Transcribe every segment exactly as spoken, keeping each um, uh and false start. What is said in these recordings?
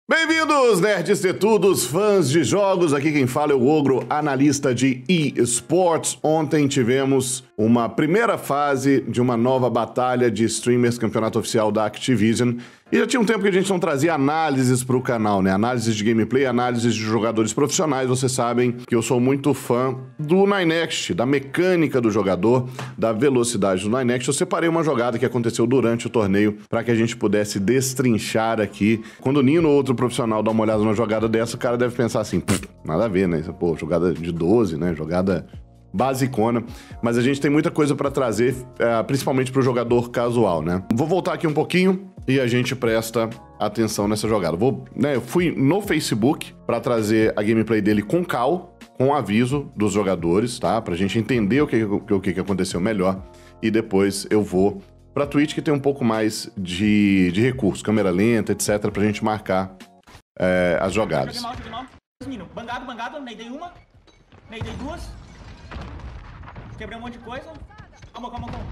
Bem-vindos, nerds de tudos, fãs de jogos. Aqui quem fala é o Ogro, analista de eSports. Ontem tivemos uma primeira fase de uma nova batalha de streamers, campeonato oficial da Activision. E já tinha um tempo que a gente não trazia análises para o canal, né? Análises de gameplay, análises de jogadores profissionais. Vocês sabem que eu sou muito fã do Ninext, da mecânica do jogador, da velocidade do Ninext. Eu separei uma jogada que aconteceu durante o torneio para que a gente pudesse destrinchar aqui. Quando o Nino, outro profissional, dá uma olhada numa jogada dessa, o cara deve pensar assim, nada a ver, né? Pô, jogada de doze, né? Jogada basicona, mas a gente tem muita coisa para trazer, é, principalmente para o jogador casual, né? Vou voltar aqui um pouquinho e a gente presta atenção nessa jogada. Vou, né, eu fui no Facebook para trazer a gameplay dele com cal, com aviso dos jogadores, tá? Pra gente entender o que, o que, que aconteceu melhor e depois eu vou pra Twitch, que tem um pouco mais de, de recursos, câmera lenta, etcétera, pra gente marcar é, as jogadas. Joguei mal, joguei mal. Menino, bangado, bangado, neidei uma, neidei duas. Quebrei um monte de coisa. Calma, calma, calma.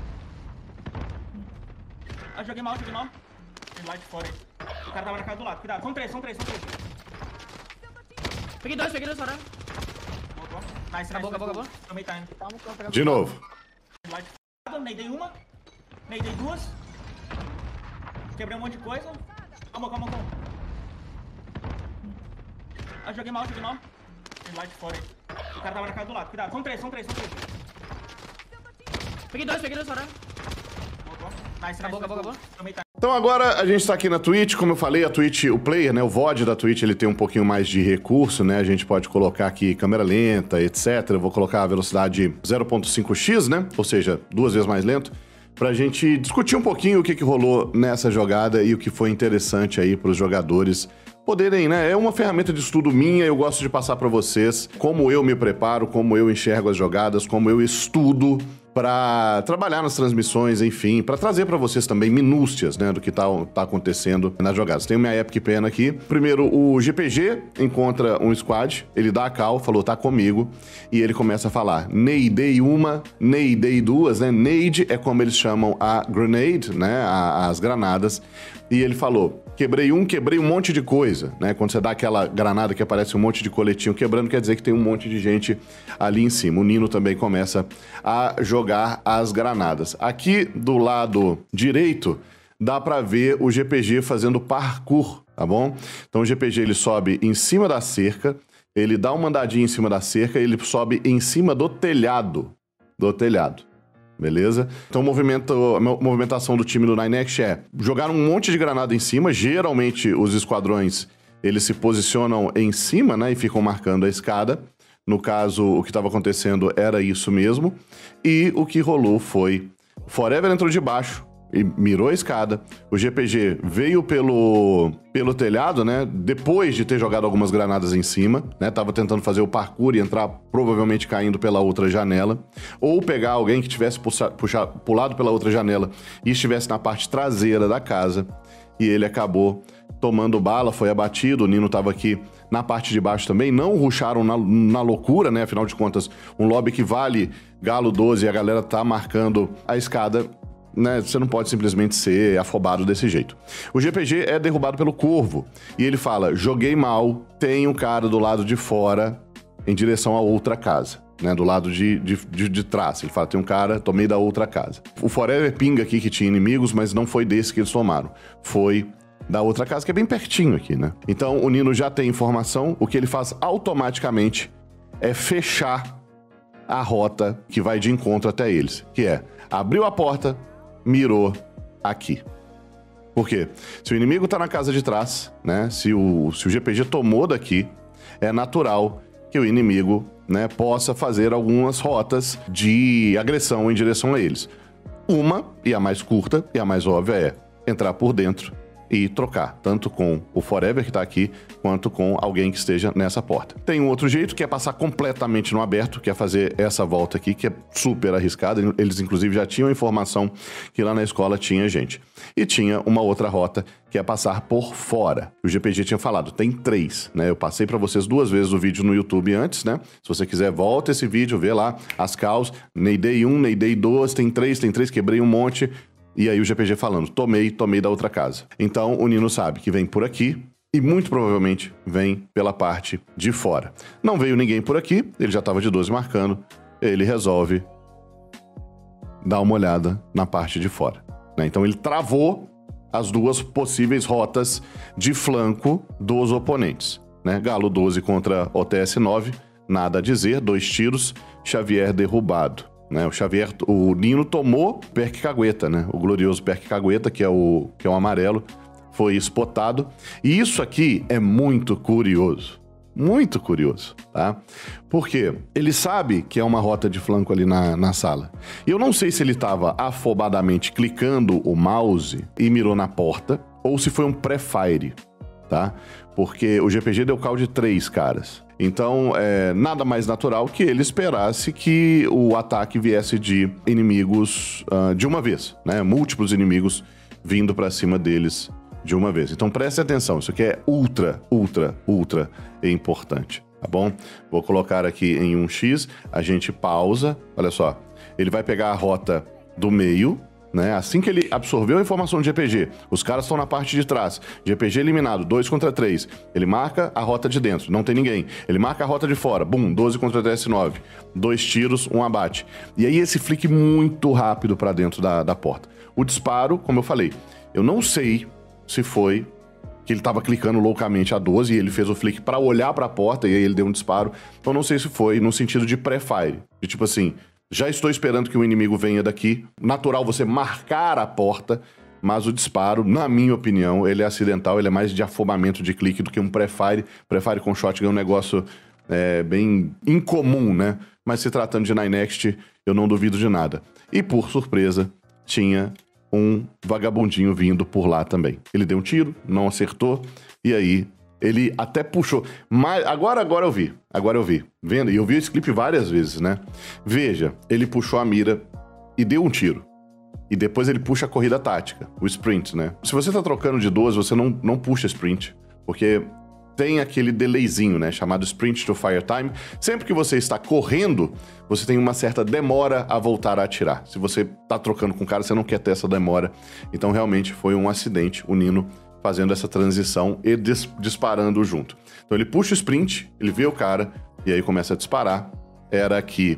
Ah, joguei mal, joguei mal. Tem lá de fora aí. O cara tava na casa do lado. Cuidado. São três, são três, são três. Peguei dois, peguei dois, Soraya. Nice, nice. Acabou, acabou, acabou. Tomei time. De novo. Tem lá de fora. Neidei uma, neidei duas. Quebrei um monte de coisa. Calma, calma, calma. Ah, joguei mal, joguei mal. Tem lá de fora aí. O cara tava na casa do lado. Cuidado. São três, são três, são três. Peguei dois, peguei dois, Soraya. Nice, Acabou, acabou, acabou. Tomei time. Então agora a gente tá aqui na Twitch, como eu falei, a Twitch, o player, né, o V O D da Twitch, ele tem um pouquinho mais de recurso, né, a gente pode colocar aqui câmera lenta, etcétera. Eu vou colocar a velocidade zero ponto cinco x, né, ou seja, duas vezes mais lento, pra gente discutir um pouquinho o que que rolou nessa jogada e o que foi interessante aí pros jogadores poderem, né, é uma ferramenta de estudo minha, eu gosto de passar pra vocês como eu me preparo, como eu enxergo as jogadas, como eu estudo para trabalhar nas transmissões, enfim, para trazer para vocês também minúcias, né, do que tá, tá acontecendo nas jogadas. Tem minha Epic Pen aqui. Primeiro, o G P G encontra um squad, ele dá a call, falou, tá comigo, e ele começa a falar, neidei uma, neidei duas, né, nade é como eles chamam a grenade, né, a, as granadas, e ele falou, quebrei um, quebrei um monte de coisa, né? Quando você dá aquela granada que aparece um monte de coletinho quebrando, quer dizer que tem um monte de gente ali em cima. O Nino também começa a jogar as granadas. Aqui do lado direito, dá pra ver o G P G fazendo parkour, tá bom? Então o G P G ele sobe em cima da cerca, ele dá uma andadinha em cima da cerca e ele sobe em cima do telhado, do telhado. Beleza? Então o movimento, a movimentação do time do Ninext é jogar um monte de granada em cima, geralmente os esquadrões eles se posicionam em cima, né, e ficam marcando a escada. No caso, o que estava acontecendo era isso mesmo, e o que rolou foi, o Forever entrou de baixo e mirou a escada, o G P G veio pelo, pelo telhado, né, depois de ter jogado algumas granadas em cima, né, tava tentando fazer o parkour e entrar provavelmente caindo pela outra janela, ou pegar alguém que tivesse puxa, puxa, pulado pela outra janela e estivesse na parte traseira da casa, e ele acabou tomando bala, foi abatido, o Nino tava aqui na parte de baixo também, não rusharam na, na loucura, né, afinal de contas, um lobby que vale Galo doze e a galera tá marcando a escada, né, você não pode simplesmente ser afobado desse jeito. O G P G é derrubado pelo Corvo, e ele fala, joguei mal, tem um cara do lado de fora em direção a outra casa, né, do lado de, de, de, de trás. Ele fala, tem um cara, tomei da outra casa. O Forever pinga aqui que tinha inimigos, mas não foi desse que eles tomaram. Foi da outra casa, que é bem pertinho aqui, né? Então o Nino já tem informação, o que ele faz automaticamente é fechar a rota que vai de encontro até eles, que é, abriu a porta, mirou aqui. Por quê? Se o inimigo tá na casa de trás, né? Se o, se o G P G tomou daqui, é natural que o inimigo, né, possa fazer algumas rotas de agressão em direção a eles. Uma, e a mais curta, e a mais óbvia é entrar por dentro e trocar, tanto com o Forever que tá aqui, quanto com alguém que esteja nessa porta. Tem um outro jeito, que é passar completamente no aberto, que é fazer essa volta aqui, que é super arriscada. Eles, inclusive, já tinham informação que lá na escola tinha gente. E tinha uma outra rota, que é passar por fora. O G P G tinha falado, tem três, né? Eu passei pra vocês duas vezes o vídeo no YouTube antes, né? Se você quiser, volta esse vídeo, vê lá as calls. Neidei um, neidei dois, tem três, tem três, quebrei um monte. E aí o G P G falando, tomei, tomei da outra casa. Então o Nino sabe que vem por aqui, e muito provavelmente vem pela parte de fora. Não veio ninguém por aqui, ele já estava de doze marcando, ele resolve dar uma olhada na parte de fora, né? Então ele travou as duas possíveis rotas de flanco dos oponentes, né? Galo doze contra O T S nove, nada a dizer, dois tiros, Xavier derrubado, né? O Xavier, o Nino tomou Perk Cagueta, né? O glorioso Perk Cagueta, que é o, que é o amarelo, foi spotado. E isso aqui é muito curioso, muito curioso, tá? Porque ele sabe que é uma rota de flanco ali na, na sala. E eu não sei se ele estava afobadamente clicando o mouse e mirou na porta, ou se foi um pré-fire, tá? Porque o G P G deu call de três caras. Então, é nada mais natural que ele esperasse que o ataque viesse de inimigos uh, de uma vez, né? Múltiplos inimigos vindo pra cima deles de uma vez. Então, preste atenção, isso aqui é ultra, ultra, ultra importante, tá bom? Vou colocar aqui em um X, a gente pausa, olha só, ele vai pegar a rota do meio, né? Assim que ele absorveu a informação de G P G, os caras estão na parte de trás, G P G eliminado, dois contra três, ele marca a rota de dentro, não tem ninguém, ele marca a rota de fora, bum, doze contra T S nove, dois tiros, um abate. E aí esse flick muito rápido para dentro da, da porta. O disparo, como eu falei, eu não sei se foi que ele estava clicando loucamente a doze e ele fez o flick para olhar para a porta e aí ele deu um disparo. Então não sei se foi no sentido de pré-fire, de tipo assim, já estou esperando que o inimigo venha daqui. Natural você marcar a porta, mas o disparo, na minha opinião, ele é acidental, ele é mais de afobamento de clique do que um pré-fire. Pré-fire com shotgun é um negócio é, bem incomum, né? Mas se tratando de Ninext, eu não duvido de nada. E por surpresa, tinha um vagabundinho vindo por lá também. Ele deu um tiro, não acertou, e aí ele até puxou. Mas agora, agora eu vi. Agora eu vi. Vendo? E eu vi esse clipe várias vezes, né? Veja, ele puxou a mira e deu um tiro. E depois ele puxa a corrida tática, o sprint, né? Se você tá trocando de doze, você não, não puxa sprint, porque tem aquele delayzinho, né? Chamado sprint to fire time. Sempre que você está correndo, você tem uma certa demora a voltar a atirar. Se você tá trocando com o cara, você não quer ter essa demora. Então, realmente, foi um acidente, o Nino fazendo essa transição e dis disparando junto. Então ele puxa o sprint, ele vê o cara e aí começa a disparar. Era aqui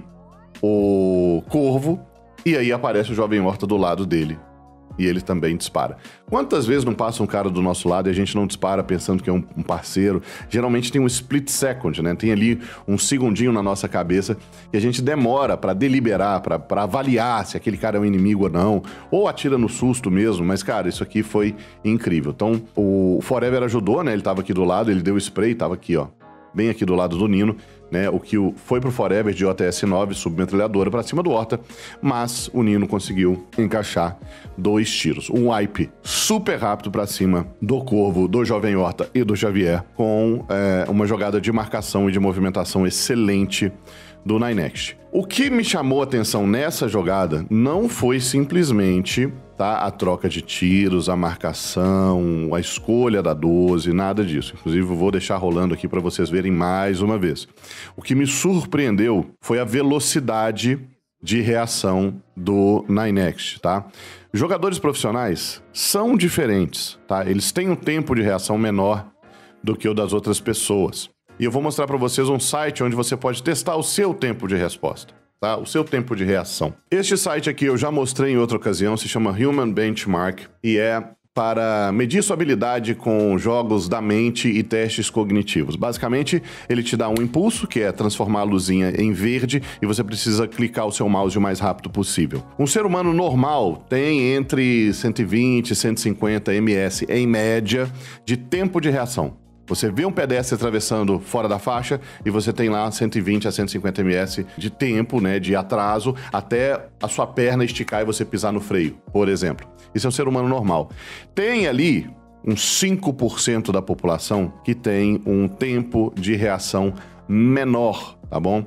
o Corvo e aí aparece o Jovem Horta do lado dele e ele também dispara. Quantas vezes não passa um cara do nosso lado e a gente não dispara pensando que é um, um parceiro? Geralmente tem um split second, né? Tem ali um segundinho na nossa cabeça que a gente demora pra deliberar, pra, pra avaliar se aquele cara é um inimigo ou não, ou atira no susto mesmo, mas, cara, isso aqui foi incrível. Então, o Forever ajudou, né? Ele tava aqui do lado, ele deu spray, tava aqui, ó, bem aqui do lado do Nino, né? O que foi pro Forever de O T S nove, submetralhadora pra cima do Horta, mas o Nino conseguiu encaixar dois tiros. Um wipe super rápido pra cima do Corvo, do Jovem Horta e do Xavier, com é, uma jogada de marcação e de movimentação excelente do Ninext. O que me chamou a atenção nessa jogada não foi simplesmente, tá, a troca de tiros, a marcação, a escolha da doze, nada disso. Inclusive, eu vou deixar rolando aqui para vocês verem mais uma vez. O que me surpreendeu foi a velocidade de reação do Ninext, tá? Jogadores profissionais são diferentes, tá? Eles têm um tempo de reação menor do que o das outras pessoas. E eu vou mostrar para vocês um site onde você pode testar o seu tempo de resposta, tá? O seu tempo de reação. Este site aqui eu já mostrei em outra ocasião, se chama Human Benchmark e é para medir sua habilidade com jogos da mente e testes cognitivos. Basicamente, ele te dá um impulso, que é transformar a luzinha em verde, e você precisa clicar o seu mouse o mais rápido possível. Um ser humano normal tem entre cento e vinte e cento e cinquenta ms, em média, de tempo de reação. Você vê um pedestre atravessando fora da faixa e você tem lá cento e vinte a cento e cinquenta ms de tempo, né, de atraso, até a sua perna esticar e você pisar no freio, por exemplo. Isso é um ser humano normal. Tem ali uns cinco por cento da população que tem um tempo de reação menor, tá bom?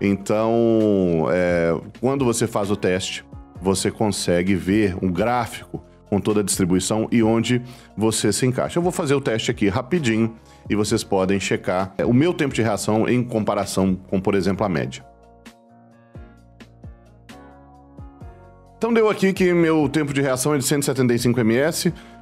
Então, é, quando você faz o teste, você consegue ver um gráfico com toda a distribuição e onde você se encaixa. Eu vou fazer o teste aqui rapidinho e vocês podem checar o meu tempo de reação em comparação com, por exemplo, a média. Então deu aqui que meu tempo de reação é de cento e setenta e cinco ms,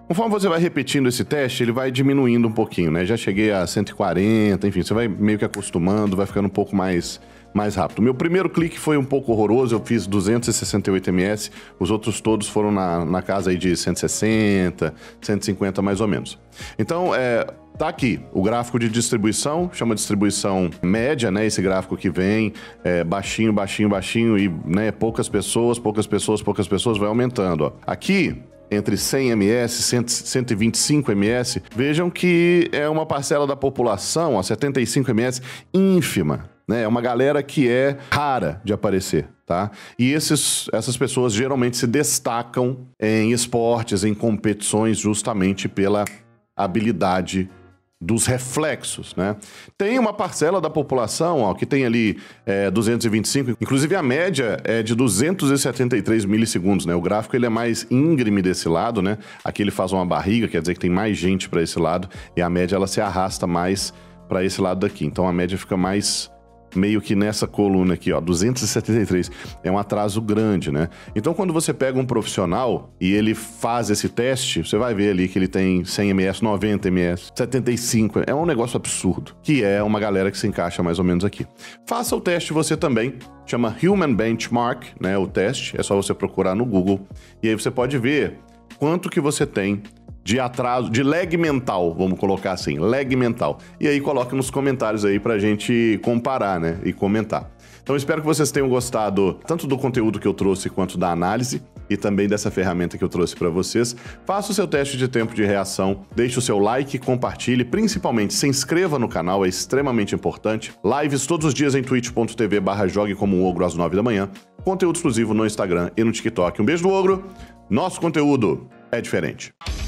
Conforme você vai repetindo esse teste, ele vai diminuindo um pouquinho, né? Já cheguei a cento e quarenta, enfim, você vai meio que acostumando, vai ficando um pouco mais, mais rápido. Meu primeiro clique foi um pouco horroroso, eu fiz duzentos e sessenta e oito miléssegundos, os outros todos foram na, na casa aí de cento e sessenta, cento e cinquenta mais ou menos. Então, é... tá aqui, o gráfico de distribuição, chama distribuição média, né? Esse gráfico que vem é, baixinho, baixinho, baixinho e, né, poucas pessoas, poucas pessoas, poucas pessoas, vai aumentando, ó. Aqui, entre cem miléssegundos, cento e vinte e cinco miléssegundos, vejam que é uma parcela da população, ó, setenta e cinco miléssegundos, ínfima, né? É uma galera que é rara de aparecer, tá? E esses, essas pessoas geralmente se destacam em esportes, em competições, justamente pela habilidade dos reflexos, né? Tem uma parcela da população, ó, que tem ali é, duzentos e vinte e cinco, inclusive a média é de duzentos e setenta e três milissegundos, né? O gráfico ele é mais íngreme desse lado, né? Aqui ele faz uma barriga, quer dizer que tem mais gente para esse lado, e a média ela se arrasta mais para esse lado daqui. Então a média fica mais meio que nessa coluna aqui, ó, duzentos e setenta e três. É um atraso grande, né? Então, quando você pega um profissional e ele faz esse teste, você vai ver ali que ele tem cem miléssegundos, noventa miléssegundos, setenta e cinco. É um negócio absurdo, que é uma galera que se encaixa mais ou menos aqui. Faça o teste você também. Chama Human Benchmark, né? O teste. É só você procurar no Google. E aí você pode ver quanto que você tem de atraso, de lag mental, vamos colocar assim, lag mental. E aí coloque nos comentários aí pra gente comparar, né, e comentar. Então espero que vocês tenham gostado tanto do conteúdo que eu trouxe quanto da análise e também dessa ferramenta que eu trouxe para vocês. Faça o seu teste de tempo de reação, deixe o seu like, compartilhe, principalmente se inscreva no canal, é extremamente importante. Lives todos os dias em twitch ponto tv barra jogue como um ogro às nove da manhã. Conteúdo exclusivo no Instagram e no TikTok. Um beijo do ogro, nosso conteúdo é diferente.